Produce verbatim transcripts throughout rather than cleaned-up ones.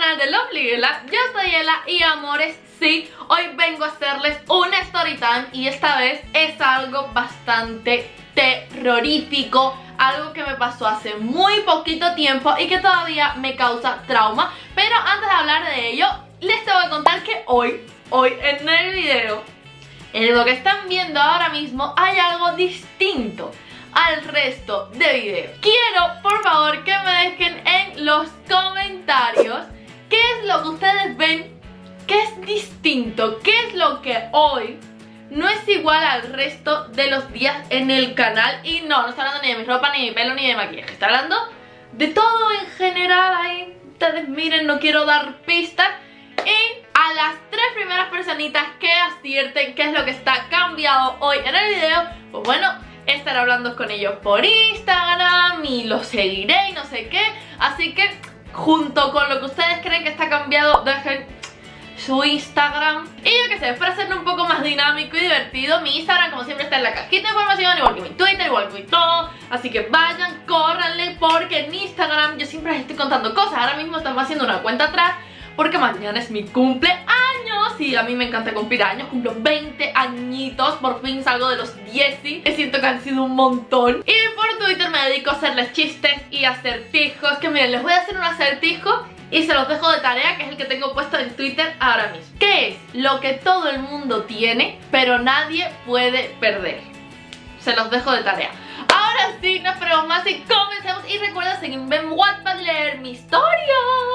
canal de Lovely Ela, yo soy Ela y amores, sí, hoy vengo a hacerles una story time y esta vez es algo bastante terrorífico, algo que me pasó hace muy poquito tiempo y que todavía me causa trauma. Pero antes de hablar de ello, les tengo que contar que hoy, hoy en el video, en lo que están viendo ahora mismo, hay algo distinto al resto de videos. Quiero, por favor, que me dejen en los comentarios qué es lo que ustedes ven que es distinto, qué es lo que hoy no es igual al resto de los días en el canal. Y no, no estoy hablando ni de mi ropa, ni de mi pelo, ni de maquillaje, estoy hablando de todo en general. Ahí ustedes miren, no quiero dar pistas. Y a las tres primeras personitas que acierten qué es lo que está cambiado hoy en el video, pues bueno, estaré hablando con ellos por Instagram y los seguiré y no sé qué. Así que junto con lo que ustedes creen que está cambiado, dejen su Instagram. Y yo que sé, para hacerlo un poco más dinámico y divertido, mi Instagram como siempre está en la cajita de información, igual que mi Twitter, igual que mi todo. Así que vayan, córranle, porque en Instagram yo siempre les estoy contando cosas. Ahora mismo estamos haciendo una cuenta atrás porque mañana es mi cumpleaños y a mí me encanta cumplir años. Cumplo veinte añitos, por fin salgo de los diez. Me siento que han sido un montón. Y por Twitter me dedico a hacerles chistes y acertijos. Que miren, les voy a hacer un acertijo y se los dejo de tarea, que es el que tengo puesto en Twitter ahora mismo. ¿Qué es lo que todo el mundo tiene pero nadie puede perder? Se los dejo de tarea. Ahora sí, no esperemos más y comencemos. Y recuerda seguirme en Wattpad, leer mi historia.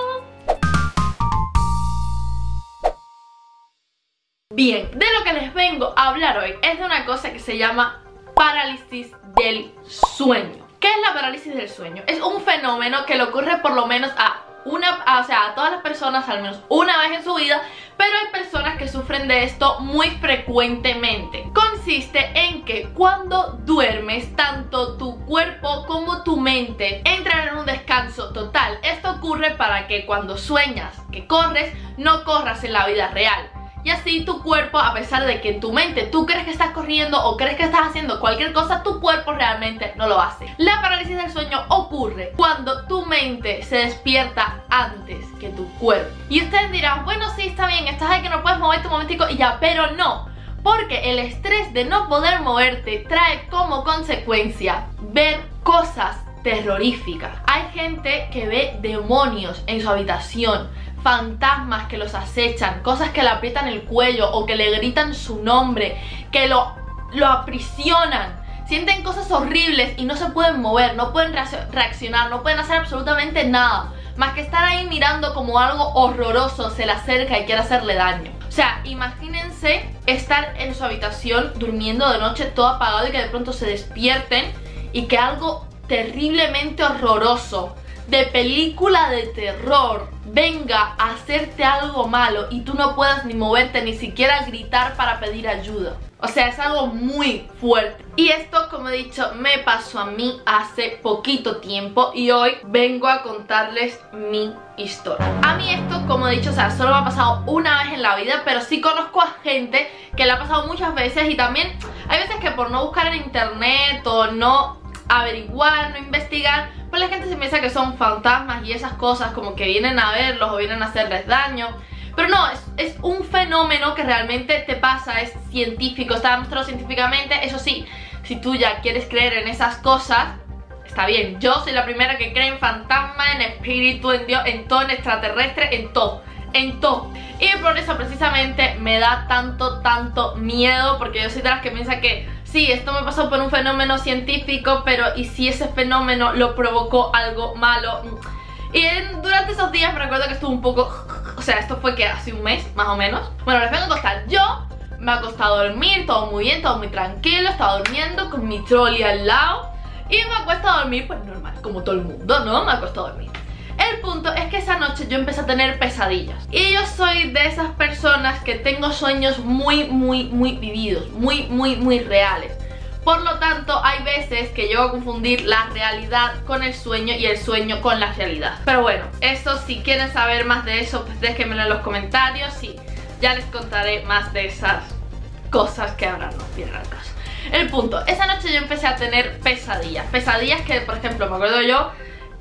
Bien, de lo que les vengo a hablar hoy es de una cosa que se llama parálisis del sueño. ¿Qué es la parálisis del sueño? Es un fenómeno que le ocurre por lo menos a una, a, o sea, a todas las personas al menos una vez en su vida, pero hay personas que sufren de esto muy frecuentemente. Consiste en que cuando duermes, tanto tu cuerpo como tu mente entran en un descanso total. Esto ocurre para que cuando sueñas que corres, no corras en la vida real. Y así tu cuerpo, a pesar de que en tu mente tú crees que estás corriendo o crees que estás haciendo cualquier cosa, tu cuerpo realmente no lo hace. La parálisis del sueño ocurre cuando tu mente se despierta antes que tu cuerpo. Y ustedes dirán, bueno, sí, está bien, estás ahí que no puedes moverte un momentico y ya, pero no. Porque el estrés de no poder moverte trae como consecuencia ver cosas terroríficas. Hay gente que ve demonios en su habitación, fantasmas que los acechan, cosas que le aprietan el cuello o que le gritan su nombre, que lo, lo aprisionan. Sienten cosas horribles y no se pueden mover, no pueden reaccionar, no pueden hacer absolutamente nada más que estar ahí mirando como algo horroroso se le acerca y quiere hacerle daño. O sea, imagínense estar en su habitación durmiendo de noche todo apagado y que de pronto se despierten y que algo terriblemente horroroso de película de terror venga a hacerte algo malo y tú no puedas ni moverte, ni siquiera gritar para pedir ayuda. O sea, es algo muy fuerte. Y esto, como he dicho, me pasó a mí hace poquito tiempo y hoy vengo a contarles mi historia. A mí esto, como he dicho, o sea, solo me ha pasado una vez en la vida, pero sí conozco a gente que le ha pasado muchas veces. Y también hay veces que por no buscar en internet o no averiguar, no investigar, pues la gente se piensa que son fantasmas y esas cosas, como que vienen a verlos o vienen a hacerles daño. Pero no, es, es un fenómeno que realmente te pasa, es científico, está demostrado científicamente. Eso sí, si tú ya quieres creer en esas cosas, está bien. Yo soy la primera que cree en fantasmas, en espíritu, en Dios, en todo, en extraterrestre, en todo, en todo. Y por eso precisamente me da tanto, tanto miedo, porque yo soy de las que piensa que sí, esto me pasó por un fenómeno científico, pero ¿y si ese fenómeno lo provocó algo malo? Y en, durante esos días me recuerdo que estuve un poco... O sea, esto fue que hace un mes, más o menos. Bueno, les vengo a contar. Yo me acosté a dormir, todo muy bien, todo muy tranquilo. Estaba durmiendo con mi trolley al lado y me acuesto a dormir, pues normal, como todo el mundo, ¿no? Me acuesto a dormir. El punto es que esa noche yo empecé a tener pesadillas. Y yo soy de esas personas que tengo sueños muy, muy, muy vividos, muy, muy, muy reales. Por lo tanto, hay veces que llego a confundir la realidad con el sueño y el sueño con la realidad. Pero bueno, eso, si quieren saber más de eso, pues déjenmelo en los comentarios y ya les contaré más de esas cosas que ahora no vienen al caso. El punto, esa noche yo empecé a tener pesadillas. Pesadillas que, por ejemplo, me acuerdo yo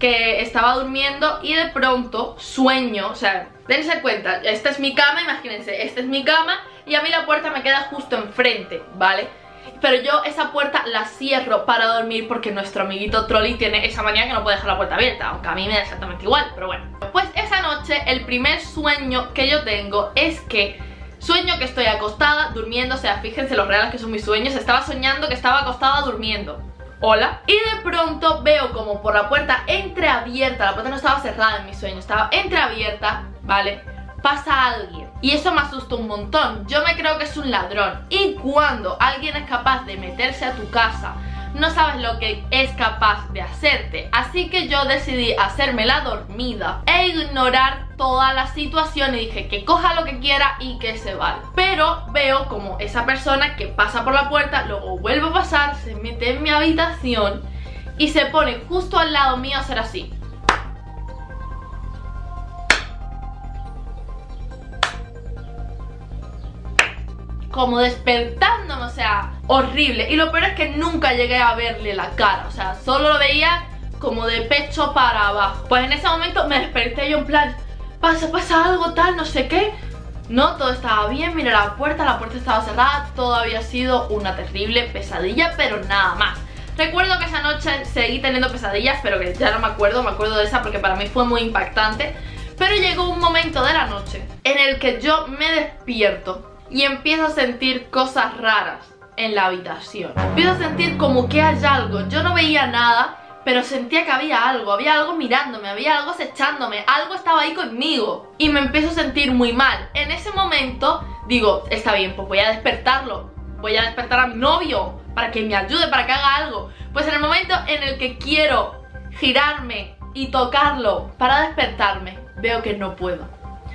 que estaba durmiendo y de pronto sueño, o sea, dense cuenta, esta es mi cama, imagínense, esta es mi cama y a mí la puerta me queda justo enfrente, ¿vale? Pero yo esa puerta la cierro para dormir porque nuestro amiguito Trolli tiene esa manía que no puede dejar la puerta abierta, aunque a mí me da exactamente igual, pero bueno. Pues esa noche el primer sueño que yo tengo es que sueño que estoy acostada, durmiendo, o sea, fíjense lo reales que son mis sueños, estaba soñando que estaba acostada durmiendo. Hola. Y de pronto veo como por la puerta entreabierta, la puerta no estaba cerrada en mi sueño, estaba entreabierta, ¿vale? Pasa alguien y eso me asusta un montón. Yo me creo que es un ladrón y cuando alguien es capaz de meterse a tu casa, no sabes lo que es capaz de hacerte. Así que yo decidí hacerme la dormida e ignorar toda la situación y dije que coja lo que quiera y que se vaya. Pero veo como esa persona que pasa por la puerta, luego vuelve a pasar, se mete en mi habitación y se pone justo al lado mío a hacer así. Como despertándome, o sea, horrible. Y lo peor es que nunca llegué a verle la cara, o sea, solo lo veía como de pecho para abajo. Pues en ese momento me desperté yo en plan, pasa, pasa algo tal, no sé qué. No, todo estaba bien, miré la puerta, la puerta estaba cerrada, todo había sido una terrible pesadilla, pero nada más. Recuerdo que esa noche seguí teniendo pesadillas, pero que ya no me acuerdo, me acuerdo de esa porque para mí fue muy impactante. Pero llegó un momento de la noche en el que yo me despierto y empiezo a sentir cosas raras en la habitación. Empiezo a sentir como que hay algo. Yo no veía nada, pero sentía que había algo. Había algo mirándome, había algo acechándome. Algo estaba ahí conmigo. Y me empiezo a sentir muy mal. En ese momento digo, está bien, pues voy a despertarlo. Voy a despertar a mi novio para que me ayude, para que haga algo. Pues en el momento en el que quiero girarme y tocarlo para despertarme, veo que no puedo.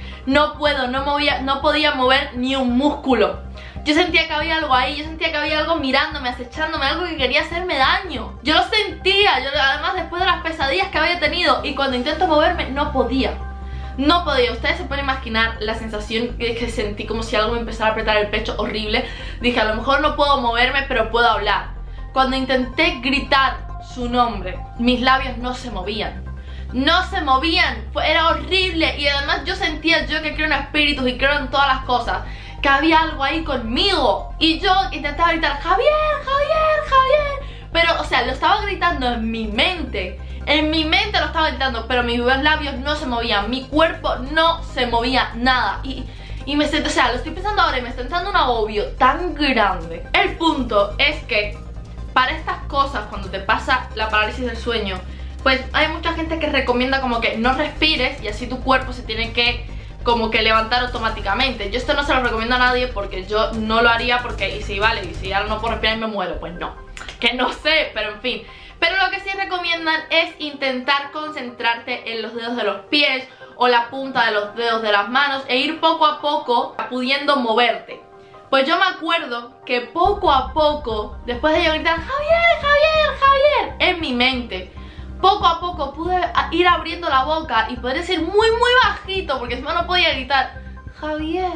No puedo, no, movía, no podía mover ni un músculo. Yo sentía que había algo ahí, yo sentía que había algo mirándome, acechándome, algo que quería hacerme daño. Yo lo sentía, yo, además después de las pesadillas que había tenido. Y cuando intento moverme, no podía. No podía, ustedes se pueden imaginar la sensación que, que sentí, como si algo me empezara a apretar el pecho, horrible. Dije, a lo mejor no puedo moverme, pero puedo hablar. Cuando intenté gritar su nombre, mis labios no se movían. No se movían, fue, era horrible. Y además yo sentía, yo que creo en espíritus y creo en todas las cosas, que había algo ahí conmigo. Y yo intentaba gritar, Javier, Javier, Javier. Pero, o sea, lo estaba gritando en mi mente. En mi mente lo estaba gritando, pero mis labios no se movían. Mi cuerpo no se movía nada. Y, y me sentí, o sea, lo estoy pensando ahora y me está entrando un agobio tan grande. El punto es que para estas cosas, cuando te pasa la parálisis del sueño, pues hay mucha gente que recomienda como que no respires y así tu cuerpo se tiene que como que levantar automáticamente. Yo esto no se lo recomiendo a nadie porque yo no lo haría porque y si vale, y si ahora no puedo respirar y me muero, pues no. Que no sé, pero en fin. Pero lo que sí recomiendan es intentar concentrarte en los dedos de los pies o la punta de los dedos de las manos e ir poco a poco pudiendo moverte. Pues yo me acuerdo que poco a poco, después de yo gritar Javier, Javier, Javier, en mi mente, poco a poco pude ir abriendo la boca y poder decir muy muy bajito, porque encima no podía gritar Javier,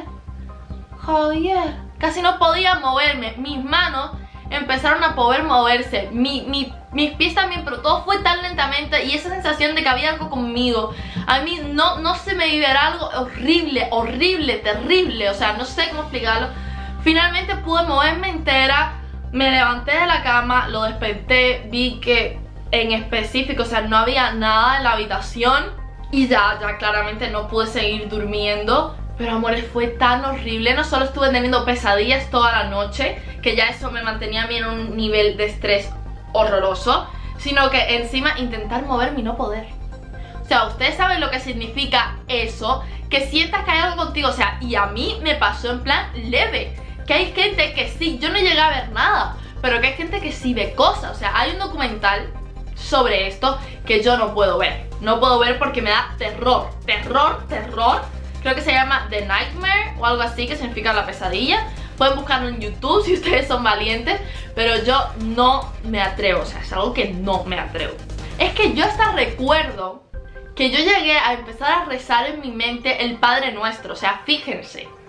Javier. Casi no podía moverme, mis manos empezaron a poder moverse, mi, mi, mis pies también, pero todo fue tan lentamente. Y esa sensación de que había algo conmigo, a mí no, no se me vivirá algo horrible, horrible, terrible. O sea, no sé cómo explicarlo. Finalmente pude moverme entera, me levanté de la cama, lo desperté, vi que en específico, o sea, no había nada en la habitación y ya, ya claramente no pude seguir durmiendo. Pero amores, fue tan horrible. No solo estuve teniendo pesadillas toda la noche, que ya eso me mantenía a mí en un nivel de estrés horroroso, sino que encima intentar moverme y no poder. O sea, ustedes saben lo que significa eso, que sientas que hay algo contigo. O sea, y a mí me pasó en plan leve. Que hay gente que sí, yo no llegué a ver nada, pero que hay gente que sí ve cosas. O sea, hay un documental sobre esto que yo no puedo ver. No puedo ver porque me da terror, terror, terror. Creo que se llama The Nightmare o algo así, que significa la pesadilla. Pueden buscarlo en YouTube si ustedes son valientes, pero yo no me atrevo. O sea, es algo que no me atrevo. Es que yo hasta recuerdo que yo llegué a empezar a rezar en mi mente el Padre Nuestro. O sea, fíjense,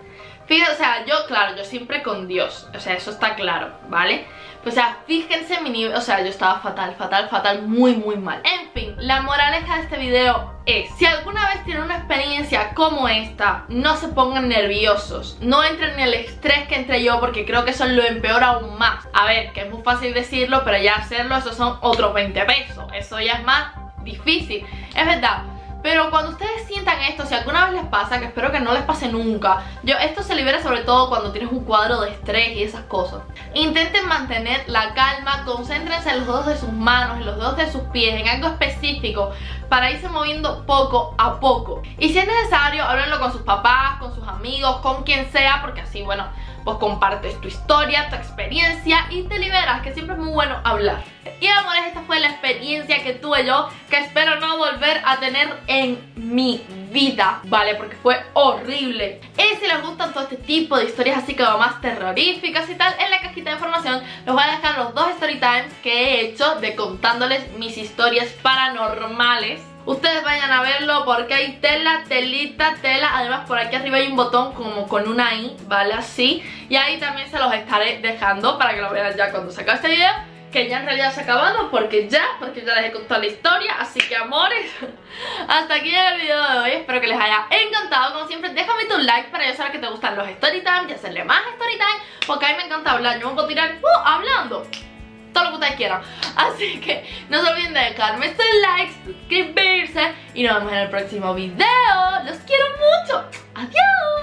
Fíjense, o sea, yo, claro, yo siempre con Dios, o sea, eso está claro, ¿vale? Pues, o sea, fíjense mi nivel, o sea, yo estaba fatal, fatal, fatal, muy, muy mal. En fin, la moraleja de este video es, si alguna vez tienen una experiencia como esta, no se pongan nerviosos, no entren en el estrés que entré yo, porque creo que eso lo empeora aún más. A ver, que es muy fácil decirlo, pero ya hacerlo, esos son otros veinte pesos, eso ya es más difícil, es verdad. Pero cuando ustedes sientan esto, si alguna vez les pasa, que espero que no les pase nunca, yo, esto se libera sobre todo cuando tienes un cuadro de estrés y esas cosas. Intenten mantener la calma, concéntrense en los dedos de sus manos, en los dedos de sus pies, en algo específico, para irse moviendo poco a poco. Y si es necesario, háblenlo con sus papás, con sus amigos, con quien sea, porque así, bueno, pues compartes tu historia, tu experiencia y te liberas, que siempre es muy bueno hablar. Y amores, esta fue la experiencia que tuve yo, que espero no volver a tener en mi vida, ¿vale? Porque fue horrible. Y si les gustan todo este tipo de historias así como más terroríficas y tal, en la cajita de información les voy a dejar los dos story times que he hecho de contándoles mis historias paranormales. Ustedes vayan a verlo porque hay tela, telita, tela. Además por aquí arriba hay un botón como con una i, ¿vale? Así. Y ahí también se los estaré dejando para que lo vean ya cuando se acabe este video, que ya en realidad se ha acabado porque ya, porque ya les he contado la historia. Así que amores, hasta aquí llega el video de hoy. Espero que les haya encantado. Como siempre, déjame tu like para yo saber que te gustan los story time y hacerle más story time, porque a mí me encanta hablar. Yo me puedo tirar uh, hablando todo lo que ustedes quieran. Así que no se olviden de dejarme sus likes, suscribirse y nos vemos en el próximo video. Los quiero mucho. Adiós.